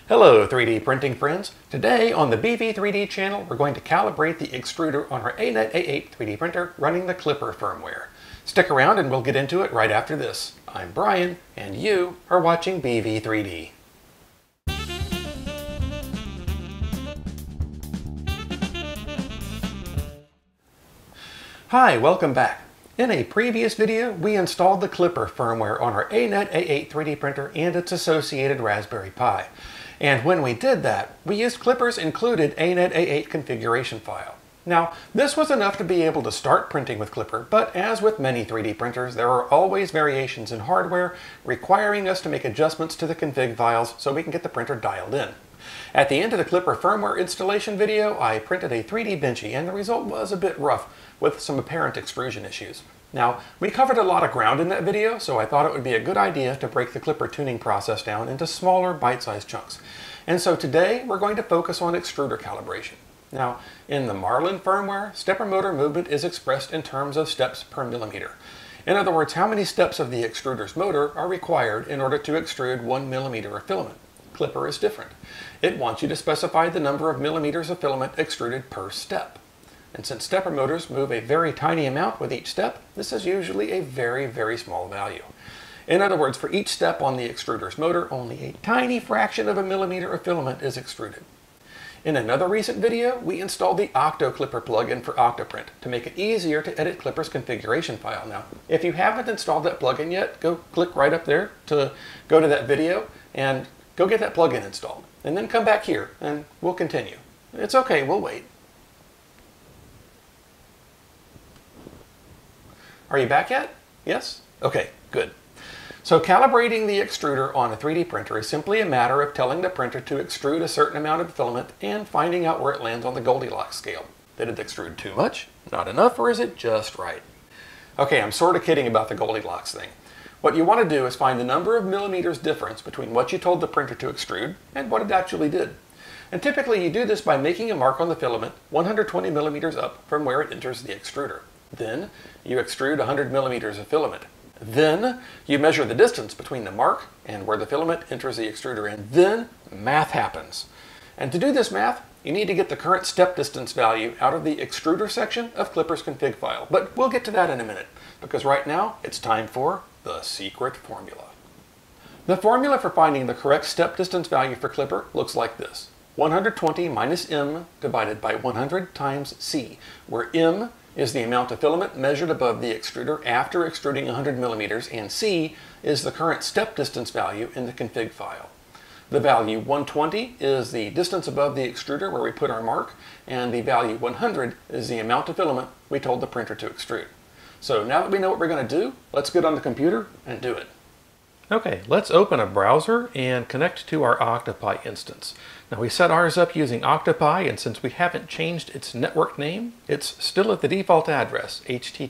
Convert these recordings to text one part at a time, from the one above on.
Hello 3D printing friends. Today on the BV3D channel we're going to calibrate the extruder on our Anet A8 3D printer running the Klipper firmware. Stick around and we'll get into it right after this. I'm Brian and you are watching BV3D. Hi, welcome back. In a previous video, we installed the Klipper firmware on our Anet A8 3D printer and its associated Raspberry Pi. And when we did that, we used Klipper's included Anet A8 configuration file. Now, this was enough to be able to start printing with Klipper, but as with many 3D printers, there are always variations in hardware requiring us to make adjustments to the config files so we can get the printer dialed in. At the end of the Klipper firmware installation video, I printed a 3D Benchy and the result was a bit rough with some apparent extrusion issues. Now, we covered a lot of ground in that video, so I thought it would be a good idea to break the Klipper tuning process down into smaller bite-sized chunks. And so today, we're going to focus on extruder calibration. Now, in the Marlin firmware, stepper motor movement is expressed in terms of steps per millimeter. In other words, how many steps of the extruder's motor are required in order to extrude 1 millimeter of filament. Klipper is different. It wants you to specify the number of millimeters of filament extruded per step. And since stepper motors move a very tiny amount with each step, this is usually a very, very small value. In other words, for each step on the extruder's motor, only a tiny fraction of a millimeter of filament is extruded. In another recent video, we installed the OctoKlipper plugin for Octoprint to make it easier to edit Klipper's configuration file. Now, if you haven't installed that plugin yet, go click right up there to go to that video and go get that plugin installed. And then come back here and we'll continue. It's okay, we'll wait. Are you back yet? Yes? Okay, good. So calibrating the extruder on a 3D printer is simply a matter of telling the printer to extrude a certain amount of filament and finding out where it lands on the Goldilocks scale. Did it extrude too much, not enough, or is it just right? Okay, I'm sort of kidding about the Goldilocks thing. What you want to do is find the number of millimeters difference between what you told the printer to extrude and what it actually did. And typically you do this by making a mark on the filament 120 millimeters up from where it enters the extruder. Then you extrude 100 millimeters of filament. Then you measure the distance between the mark and where the filament enters the extruder, and then math happens. And to do this math, you need to get the current step distance value out of the extruder section of Klipper's config file. But we'll get to that in a minute, because right now it's time for the secret formula. The formula for finding the correct step distance value for Klipper looks like this. 120 minus m divided by 100 times c, where m is the amount of filament measured above the extruder after extruding 100 millimeters, and c is the current step distance value in the config file. The value 120 is the distance above the extruder where we put our mark, and the value 100 is the amount of filament we told the printer to extrude. So now that we know what we're going to do, let's get on the computer and do it. Okay, let's open a browser and connect to our Octopi instance. Now we set ours up using Octopi, and since we haven't changed its network name, it's still at the default address,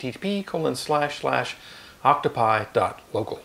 http://octopi.local.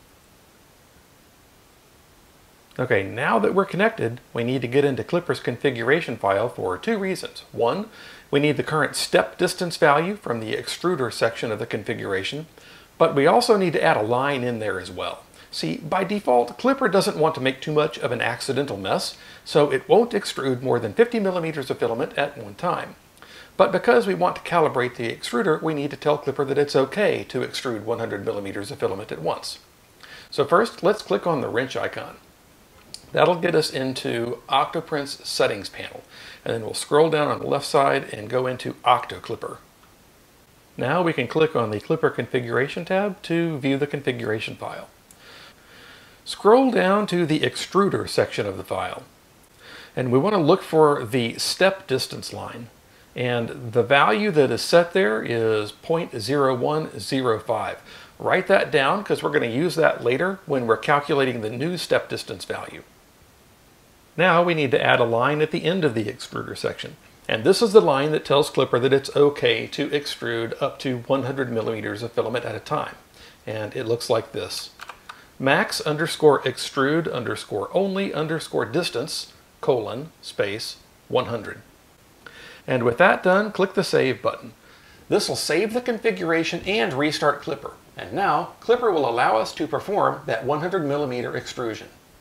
Okay, now that we're connected, we need to get into Klipper's configuration file for two reasons. One, we need the current step distance value from the extruder section of the configuration, but we also need to add a line in there as well. See, by default, Klipper doesn't want to make too much of an accidental mess, so it won't extrude more than 50 millimeters of filament at one time. But because we want to calibrate the extruder, we need to tell Klipper that it's okay to extrude 100 millimeters of filament at once. So first, let's click on the wrench icon. That'll get us into Octoprint's settings panel, and then we'll scroll down on the left side and go into OctoKlipper. Now we can click on the Klipper configuration tab to view the configuration file. Scroll down to the extruder section of the file, and we want to look for the step distance line, and the value that is set there is 0.0105. Write that down because we're going to use that later when we're calculating the new step distance value. Now we need to add a line at the end of the extruder section, and this is the line that tells Klipper that it's okay to extrude up to 100 millimeters of filament at a time, and it looks like this. Max underscore extrude underscore only underscore distance colon space 100. And with that done, click the Save button. This will save the configuration and restart Klipper. And now, Klipper will allow us to perform that 100 millimeter extrusion.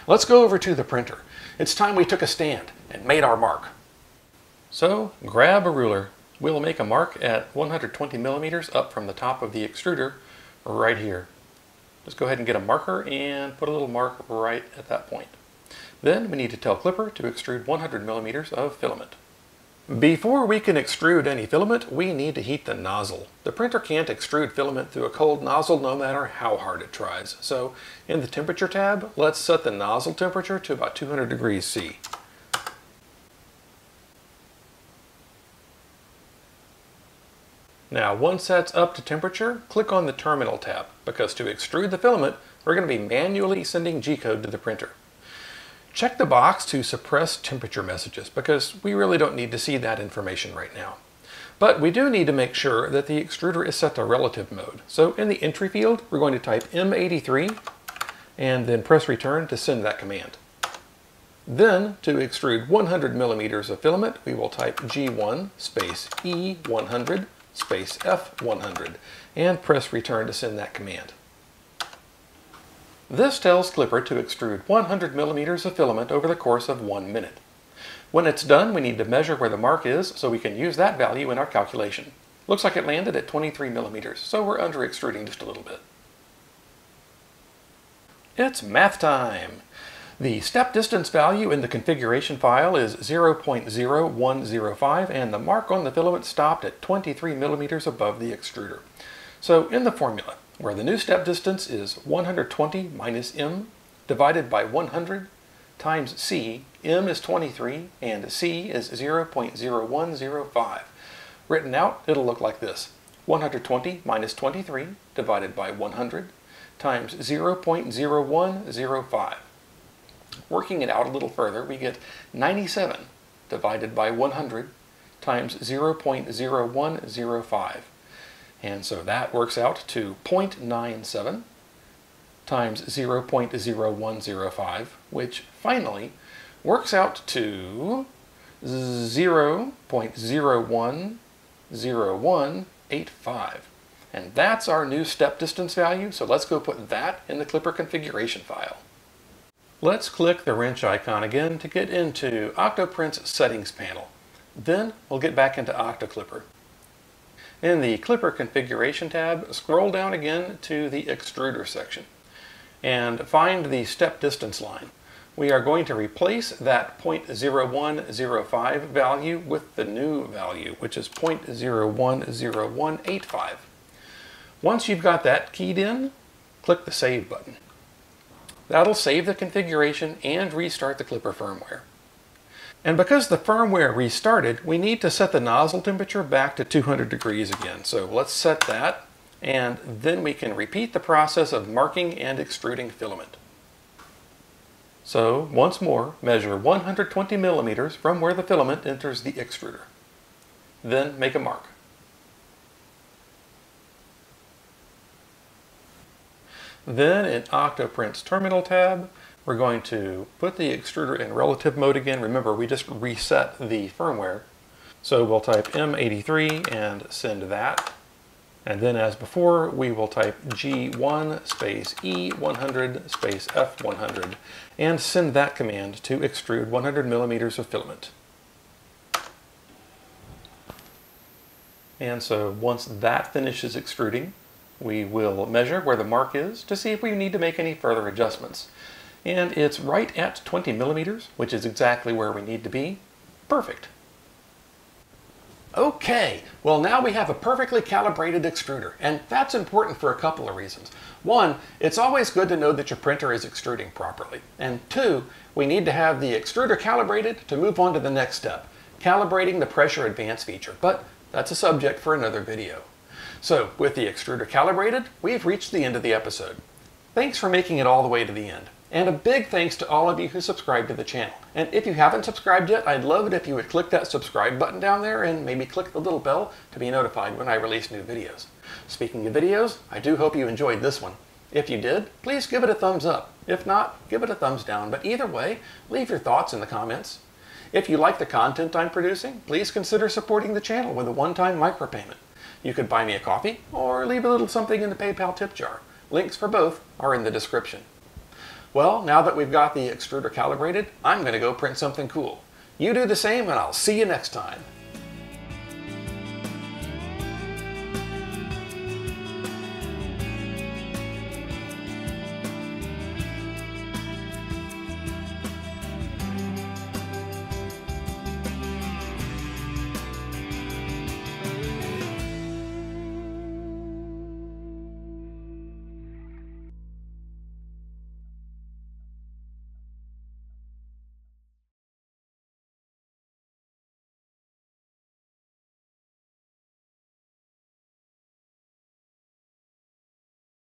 Let's go over to the printer. It's time we took a stand and made our mark. So grab a ruler. We'll make a mark at 120 millimeters up from the top of the extruder right here. Just go ahead and get a marker and put a little mark right at that point. Then we need to tell Klipper to extrude 100 millimeters of filament. Before we can extrude any filament, we need to heat the nozzle. The printer can't extrude filament through a cold nozzle no matter how hard it tries. So in the temperature tab, let's set the nozzle temperature to about 200 degrees C. Now once that's up to temperature, click on the terminal tab, because to extrude the filament, we're going to be manually sending G-code to the printer. Check the box to suppress temperature messages, because we really don't need to see that information right now. But we do need to make sure that the extruder is set to relative mode. So in the entry field, we're going to type M83 and then press return to send that command. Then to extrude 100 millimeters of filament, we will type G1 space E100 space F100 and press return to send that command. This tells Klipper to extrude 100 millimeters of filament over the course of 1 minute. When it's done, we need to measure where the mark is so we can use that value in our calculation. Looks like it landed at 23 millimeters, so we're under extruding just a little bit. It's math time! The step distance value in the configuration file is 0.0105 and the mark on the filament stopped at 23 millimeters above the extruder. So in the formula, where the new step distance is 120 minus m divided by 100 times c, m is 23 and c is 0.0105. Written out, it'll look like this. 120 minus 23 divided by 100 times 0.0105. Working it out a little further, we get 97 divided by 100 times 0.0105. And so that works out to 0.97 times 0.0105, which finally works out to 0.010185. And that's our new step distance value, so let's go put that in the Klipper configuration file. Let's click the wrench icon again to get into Octoprint's settings panel. Then we'll get back into OctoKlipper. In the Klipper configuration tab, scroll down again to the extruder section and find the step distance line. We are going to replace that 0.0105 value with the new value, which is 0.010185. Once you've got that keyed in, click the Save button. That'll save the configuration and restart the Klipper firmware. And because the firmware restarted, we need to set the nozzle temperature back to 200 degrees again. So let's set that, and then we can repeat the process of marking and extruding filament. So once more, measure 120 millimeters from where the filament enters the extruder. Then make a mark. Then in Octoprint's terminal tab, we're going to put the extruder in relative mode again. Remember, we just reset the firmware. So we'll type M83 and send that. And then as before, we will type G1 space E100 space F100 and send that command to extrude 100 millimeters of filament. And so once that finishes extruding, we will measure where the mark is to see if we need to make any further adjustments. And it's right at 20 millimeters, which is exactly where we need to be. Perfect. Okay, well now we have a perfectly calibrated extruder, and that's important for a couple of reasons. One, it's always good to know that your printer is extruding properly. And two, we need to have the extruder calibrated to move on to the next step, calibrating the pressure advance feature, but that's a subject for another video. So, with the extruder calibrated, we've reached the end of the episode. Thanks for making it all the way to the end. And a big thanks to all of you who subscribed to the channel. And if you haven't subscribed yet, I'd love it if you would click that subscribe button down there and maybe click the little bell to be notified when I release new videos. Speaking of videos, I do hope you enjoyed this one. If you did, please give it a thumbs up. If not, give it a thumbs down. But either way, leave your thoughts in the comments. If you like the content I'm producing, please consider supporting the channel with a one-time micropayment. You could buy me a coffee or leave a little something in the PayPal tip jar. Links for both are in the description. Well, now that we've got the extruder calibrated, I'm going to go print something cool. You do the same, and I'll see you next time.